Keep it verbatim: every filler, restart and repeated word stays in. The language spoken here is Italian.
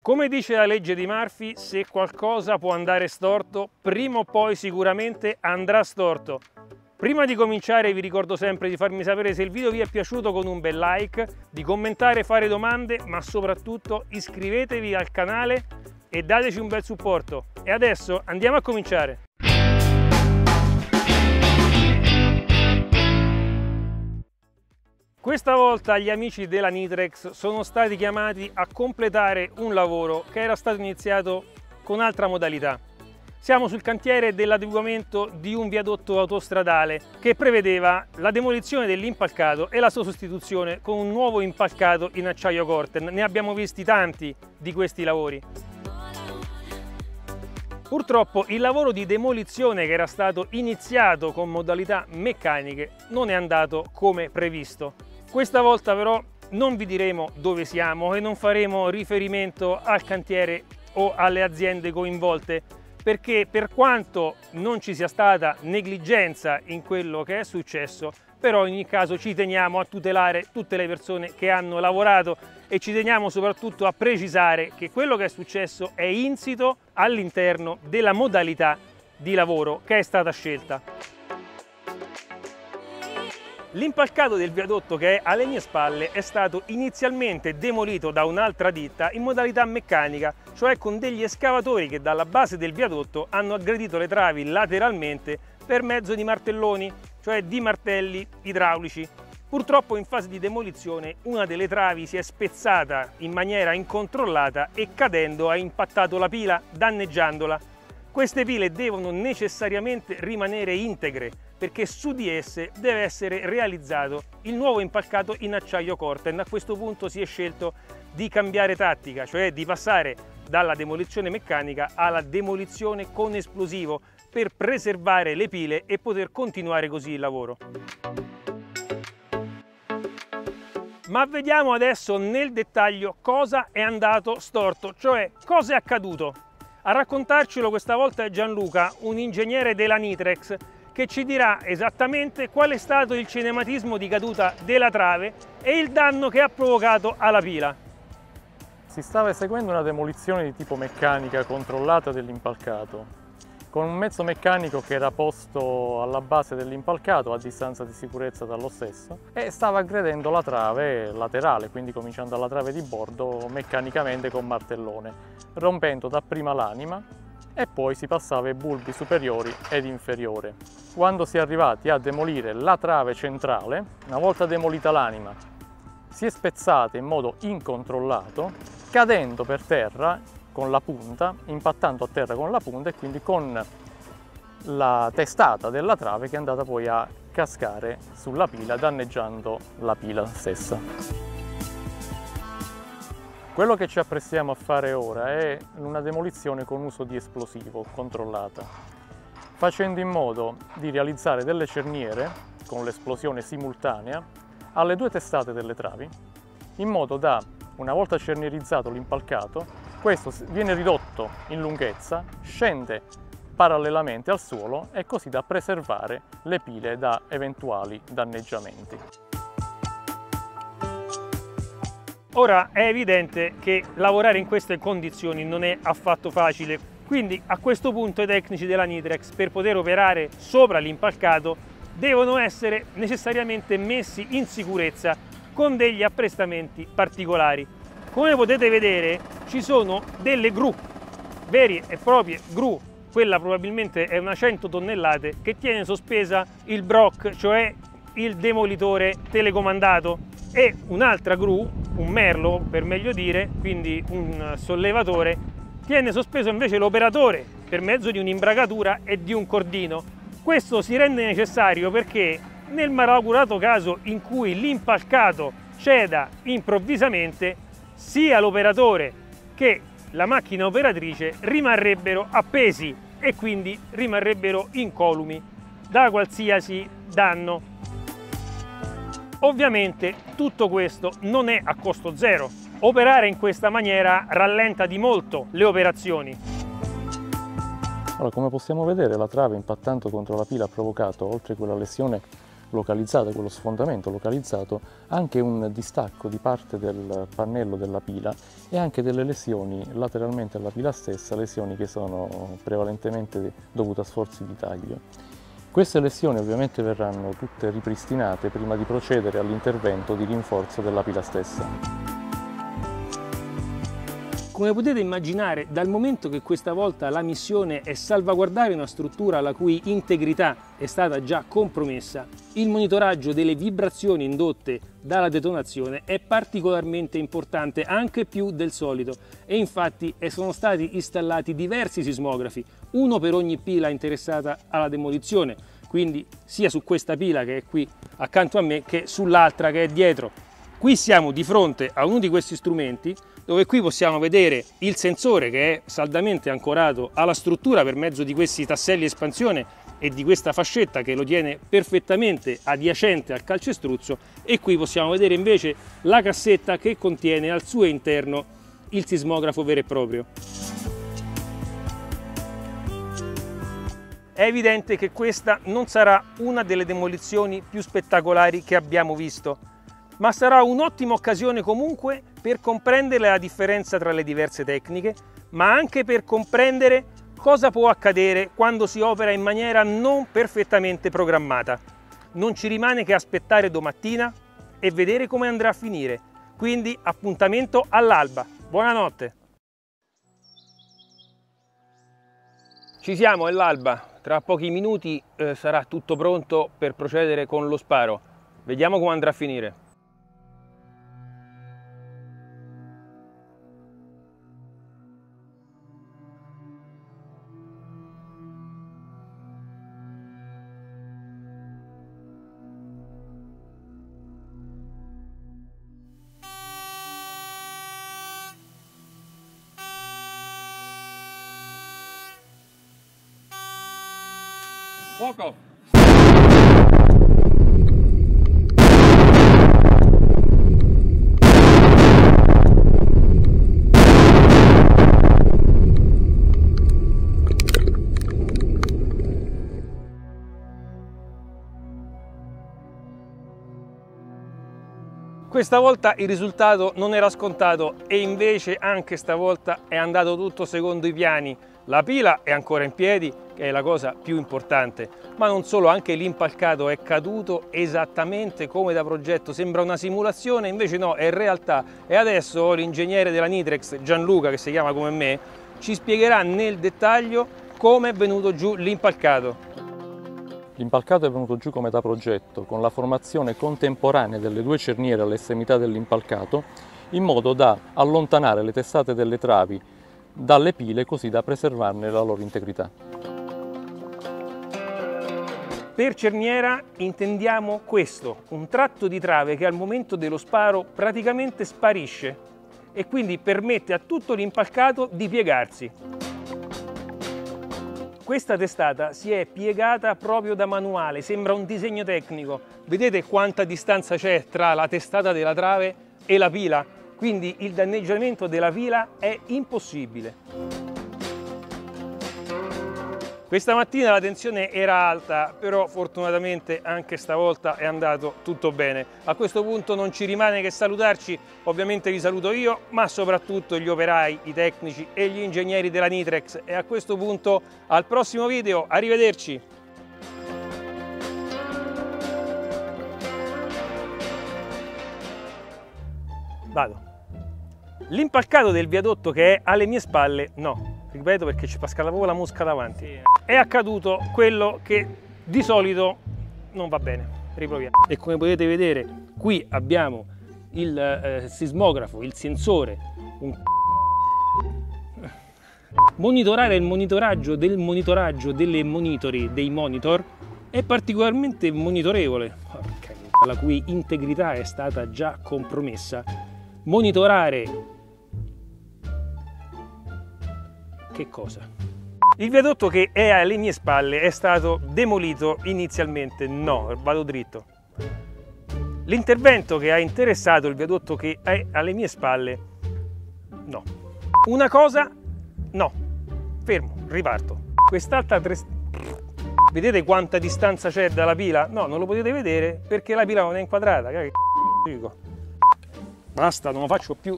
Come dice la legge di Murphy, se qualcosa può andare storto, prima o poi sicuramente andrà storto. Prima di cominciare vi ricordo sempre di farmi sapere se il video vi è piaciuto con un bel like, di commentare, fare domande, ma soprattutto iscrivetevi al canale e dateci un bel supporto. E adesso andiamo a cominciare! Questa volta gli amici della Nitrex sono stati chiamati a completare un lavoro che era stato iniziato con altra modalità. Siamo sul cantiere dell'adeguamento di un viadotto autostradale che prevedeva la demolizione dell'impalcato e la sua sostituzione con un nuovo impalcato in acciaio Corten. Ne abbiamo visti tanti di questi lavori. Purtroppo il lavoro di demolizione che era stato iniziato con modalità meccaniche non è andato come previsto. Questa volta però non vi diremo dove siamo e non faremo riferimento al cantiere o alle aziende coinvolte, perché per quanto non ci sia stata negligenza in quello che è successo, però in ogni caso ci teniamo a tutelare tutte le persone che hanno lavorato e ci teniamo soprattutto a precisare che quello che è successo è insito all'interno della modalità di lavoro che è stata scelta. L'impalcato del viadotto che è alle mie spalle è stato inizialmente demolito da un'altra ditta in modalità meccanica, cioè con degli escavatori che dalla base del viadotto hanno aggredito le travi lateralmente per mezzo di martelloni, cioè di martelli idraulici. Purtroppo in fase di demolizione una delle travi si è spezzata in maniera incontrollata e cadendo ha impattato la pila, danneggiandola. Queste pile devono necessariamente rimanere integre perché su di esse deve essere realizzato il nuovo impalcato in acciaio Corten. A questo punto si è scelto di cambiare tattica, cioè di passare dalla demolizione meccanica alla demolizione con esplosivo per preservare le pile e poter continuare così il lavoro. Ma vediamo adesso nel dettaglio cosa è andato storto, cioè cosa è accaduto. A raccontarcelo questa volta è Gianluca, un ingegnere della Nitrex, che ci dirà esattamente qual è stato il cinematismo di caduta della trave e il danno che ha provocato alla pila. Si stava eseguendo una demolizione di tipo meccanica controllata dell'impalcato, con un mezzo meccanico che era posto alla base dell'impalcato a distanza di sicurezza dallo stesso e stava aggredendo la trave laterale, quindi cominciando dalla trave di bordo meccanicamente con martellone, rompendo dapprima l'anima e poi si passava ai bulbi superiori ed inferiore. Quando si è arrivati a demolire la trave centrale, una volta demolita l'anima, si è spezzata in modo incontrollato, cadendo per terra con la punta, impattando a terra con la punta e quindi con la testata della trave che è andata poi a cascare sulla pila, danneggiando la pila stessa. Quello che ci apprestiamo a fare ora è una demolizione con uso di esplosivo controllata, facendo in modo di realizzare delle cerniere con l'esplosione simultanea alle due testate delle travi, in modo da, una volta cernierizzato l'impalcato, questo viene ridotto in lunghezza, scende parallelamente al suolo e così da preservare le pile da eventuali danneggiamenti. Ora è evidente che lavorare in queste condizioni non è affatto facile, quindi a questo punto i tecnici della Nitrex, per poter operare sopra l'impalcato, devono essere necessariamente messi in sicurezza con degli apprestamenti particolari. Come potete vedere ci sono delle gru, vere e proprie gru, quella probabilmente è una cento tonnellate, che tiene sospesa il broc, cioè il demolitore telecomandato, e un'altra gru, un merlo per meglio dire, quindi un sollevatore, tiene sospeso invece l'operatore per mezzo di un'imbragatura e di un cordino. Questo si rende necessario perché nel malaugurato caso in cui l'impalcato ceda improvvisamente, sia l'operatore che la macchina operatrice rimarrebbero appesi e quindi rimarrebbero incolumi da qualsiasi danno. Ovviamente tutto questo non è a costo zero. Operare in questa maniera rallenta di molto le operazioni. Allora, come possiamo vedere, la trave impattando contro la pila ha provocato, oltre a quella lesione localizzata, quello sfondamento localizzato, anche un distacco di parte del pannello della pila e anche delle lesioni lateralmente alla pila stessa, lesioni che sono prevalentemente dovute a sforzi di taglio. Queste lesioni ovviamente verranno tutte ripristinate prima di procedere all'intervento di rinforzo della pila stessa. Come potete immaginare, dal momento che questa volta la missione è salvaguardare una struttura la cui integrità è stata già compromessa, il monitoraggio delle vibrazioni indotte dalla detonazione è particolarmente importante, anche più del solito, e infatti sono stati installati diversi sismografi, uno per ogni pila interessata alla demolizione, quindi sia su questa pila che è qui accanto a me che sull'altra che è dietro. Qui siamo di fronte a uno di questi strumenti, dove qui possiamo vedere il sensore che è saldamente ancorato alla struttura per mezzo di questi tasselli espansione e di questa fascetta che lo tiene perfettamente adiacente al calcestruzzo, e qui possiamo vedere invece la cassetta che contiene al suo interno il sismografo vero e proprio. È evidente che questa non sarà una delle demolizioni più spettacolari che abbiamo visto, ma sarà un'ottima occasione comunque per comprendere la differenza tra le diverse tecniche, ma anche per comprendere cosa può accadere quando si opera in maniera non perfettamente programmata. Non ci rimane che aspettare domattina e vedere come andrà a finire. Quindi appuntamento all'alba. Buonanotte! Ci siamo, è l'alba. Tra pochi minuti eh, sarà tutto pronto per procedere con lo sparo. Vediamo come andrà a finire. Fuoco! Questa volta il risultato non era scontato e invece anche stavolta è andato tutto secondo i piani. La pila è ancora in piedi, che è la cosa più importante, ma non solo, anche l'impalcato è caduto esattamente come da progetto. Sembra una simulazione, invece no, è realtà. E adesso l'ingegnere della Nitrex, Gianluca, che si chiama come me, ci spiegherà nel dettaglio come è venuto giù l'impalcato. L'impalcato è venuto giù come da progetto, con la formazione contemporanea delle due cerniere all'estremità dell'impalcato, in modo da allontanare le testate delle travi dalle pile, così da preservarne la loro integrità. Per cerniera intendiamo questo, un tratto di trave che al momento dello sparo praticamente sparisce e quindi permette a tutto l'impalcato di piegarsi. Questa testata si è piegata proprio da manuale, sembra un disegno tecnico. Vedete quanta distanza c'è tra la testata della trave e la pila? Quindi il danneggiamento della pila è impossibile. Questa mattina la tensione era alta, però fortunatamente anche stavolta è andato tutto bene. A questo punto non ci rimane che salutarci, ovviamente vi saluto io, ma soprattutto gli operai, i tecnici e gli ingegneri della Nitrex. E a questo punto al prossimo video, arrivederci! Vado. L'impalcato del viadotto che è alle mie spalle, no. Ripeto perché ci pasca proprio la mosca davanti. È accaduto quello che di solito non va bene. Riproviamo. E come potete vedere, qui abbiamo il eh, sismografo, il sensore. Un... Monitorare il monitoraggio del monitoraggio delle monitori, dei monitor, è particolarmente monitorevole, la cui integrità è stata già compromessa. Monitorare che cosa? Il viadotto che è alle mie spalle è stato demolito inizialmente? No, vado dritto. L'intervento che ha interessato il viadotto che è alle mie spalle? No. Una cosa? No. Fermo, riparto. Quest'altra tre... Vedete quanta distanza c'è dalla pila? No, non lo potete vedere perché la pila non è inquadrata. Che dico? Basta, non lo faccio più.